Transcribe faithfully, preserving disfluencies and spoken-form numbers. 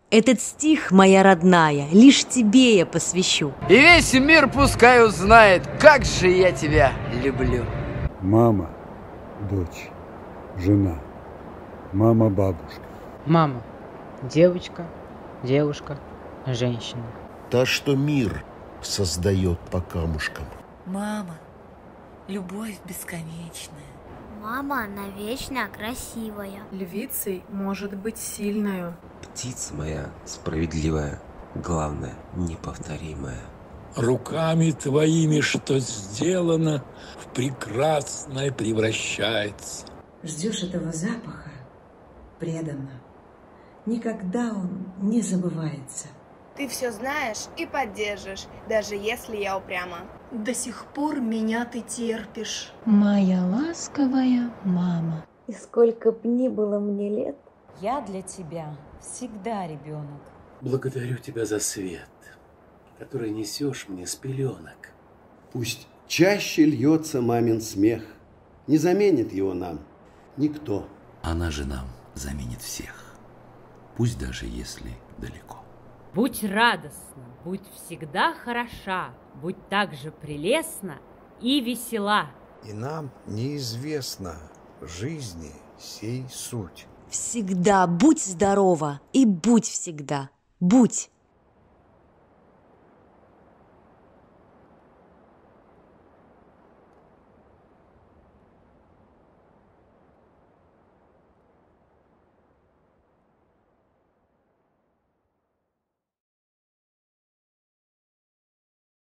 Этот стих, моя родная, лишь тебе я посвящу. И весь мир пускай узнает, как же я тебя люблю. Мама, дочь, жена, мама, бабушка. Мама, девочка, девушка, женщина. Та, что мир создает по камушкам. Мама, любовь бесконечная. Мама, она вечно красивая. Львицей может быть сильною. Птица моя справедливая, главное, неповторимая. Руками твоими, что сделано, в прекрасное превращается. Ждешь этого запаха преданно. Никогда он не забывается. Ты все знаешь и поддержишь, даже если я упряма. До сих пор меня ты терпишь. Моя ласковая мама. И сколько б ни было мне лет, я для тебя всегда ребенок. Благодарю тебя за свет, который несешь мне с пеленок. Пусть чаще льется мамин смех, не заменит его нам никто. Она же нам заменит всех, пусть даже если далеко. Будь радостна, будь всегда хороша, будь также прелестна и весела. И нам неизвестна жизни сей суть. Всегда будь здорова и будь всегда, будь.